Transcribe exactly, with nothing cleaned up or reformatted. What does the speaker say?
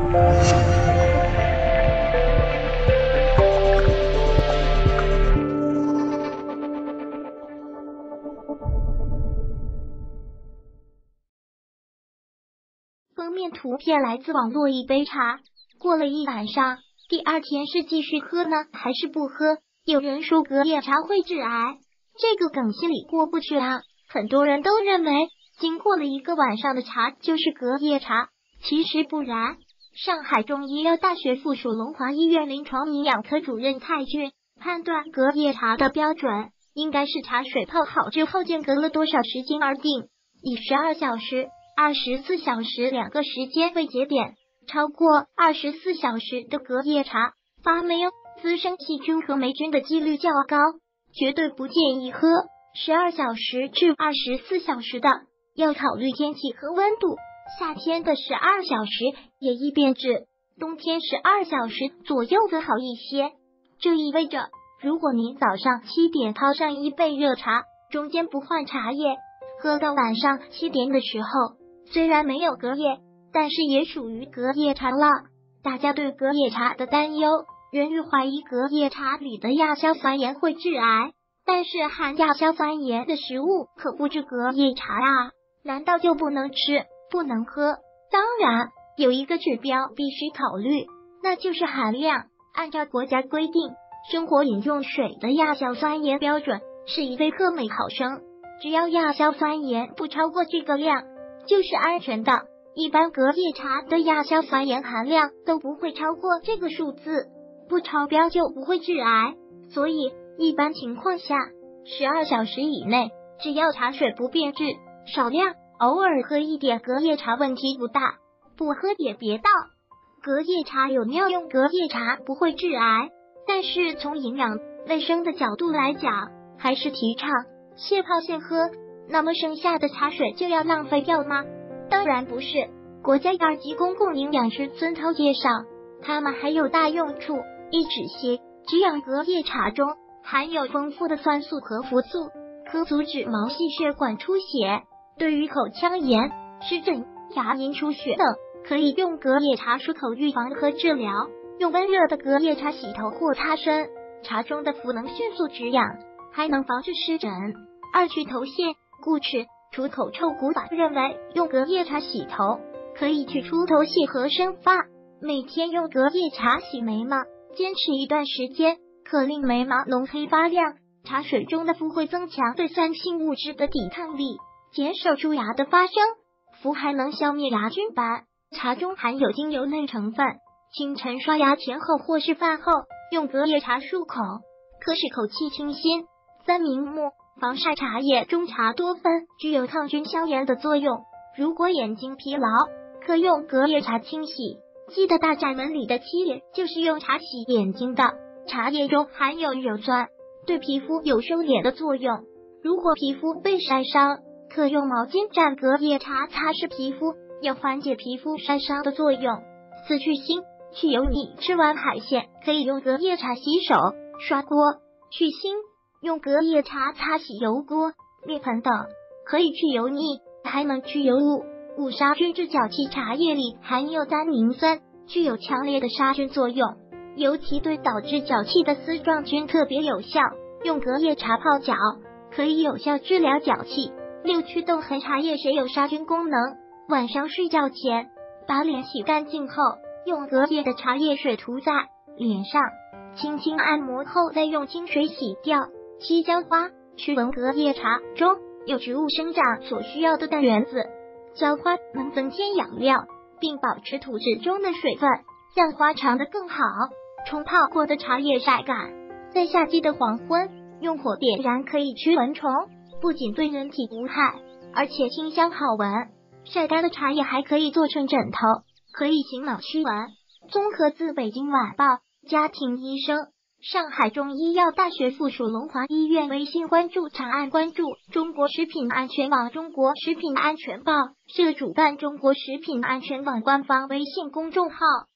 封面图片来自网络一杯茶，过了一晚上，第二天是继续喝呢，还是不喝？有人说隔夜茶会致癌，这个梗心里过不去啊。很多人都认为，经过了一个晚上的茶就是隔夜茶，其实不然。上海中医药大学附属龙华医院临床营养科主任蔡俊判断，隔夜茶的标准应该是茶水泡好之后间隔了多少时间而定，以十二小时、二十四小时两个时间为节点，超过二十四小时的隔夜茶发霉、滋生细菌和霉菌的几率较高，绝对不建议喝。十二小时至二十四小时的要考虑天气和温度，夏天的十二小时也易变质，冬天十二小时左右则好一些。这意味着，如果您早上七点泡上一杯热茶，中间不换茶叶，喝到晚上七点的时候，虽然没有隔夜，但是也属于隔夜茶了。大家对隔夜茶的担忧源于怀疑隔夜茶里的亚硝酸盐会致癌，但是含亚硝酸盐的食物可不止隔夜茶啊，难道就不能吃、不能喝？当然，有一个指标必须考虑，那就是含量。按照国家规定，生活饮用水的亚硝酸盐标准是一微克每毫升，只要亚硝酸盐不超过这个量，就是安全的。一般隔夜茶的亚硝酸盐含量都不会超过这个数字，不超标就不会致癌。所以一般情况下，十二小时以内，只要茶水不变质，少量偶尔喝一点隔夜茶问题不大，不喝也别倒。隔夜茶有妙用，隔夜茶不会致癌，但是从营养卫生的角度来讲，还是提倡现泡现喝。那么剩下的茶水就要浪费掉吗？当然不是。国家二级公共营养师孙涛介绍，它们还有大用处，一止泻。止痒隔夜茶中含有丰富的酸素和氟素，可阻止毛细血管出血，对于口腔炎、湿疹、牙龈出血等，可以用隔夜茶漱口预防和治疗。用温热的隔夜茶洗头或擦身，茶中的氟能迅速止痒，还能防治湿疹。二去头屑、固齿、除口臭。古法认为，用隔夜茶洗头可以去除头屑和生发。每天用隔夜茶洗眉毛，坚持一段时间，可令眉毛浓黑发亮。茶水中的氟会增强对酸性物质的抵抗力，减少蛀牙的发生。氟还能消灭牙菌斑。茶中含有精油类成分，清晨刷牙前后或是饭后用隔夜茶漱口，可使口气清新。三明目。防晒茶叶中茶多酚具有抗菌消炎的作用，如果眼睛疲劳，可用隔夜茶清洗。记得大宅门里的七爷就是用茶洗眼睛的，茶叶中含有鞣酸，对皮肤有收敛的作用。如果皮肤被晒伤，可用毛巾蘸隔夜茶擦拭皮肤，有缓解皮肤晒伤的作用。四去腥去油腻，吃完海鲜可以用隔夜茶洗手、刷锅去腥。用隔夜茶擦洗油锅、面盆等，可以去油腻，还能去油污。五杀菌治脚气。茶叶里含有单宁酸，具有强烈的杀菌作用，尤其对导致脚气的丝状菌特别有效。用隔夜茶泡脚，可以有效治疗脚气。六祛痘痕。茶叶水有杀菌功能，晚上睡觉前把脸洗干净后，用隔夜的茶叶水涂在脸上，轻轻按摩后再用清水洗掉。七椒花。驱蚊。隔夜茶中有植物生长所需要的氮原子，椒花能增添养料，并保持土质中的水分，让花长得更好。冲泡过的茶叶晒干，在夏季的黄昏用火点燃，可以驱蚊虫，不仅对人体无害，而且清香好闻。晒干的茶叶还可以做成枕头，可以醒脑驱蚊。综合自北京晚报家庭医生。上海中医药大学附属龙华医院微信关注长按关注中国食品安全网。中国食品安全报社主办中国食品安全网官方微信公众号。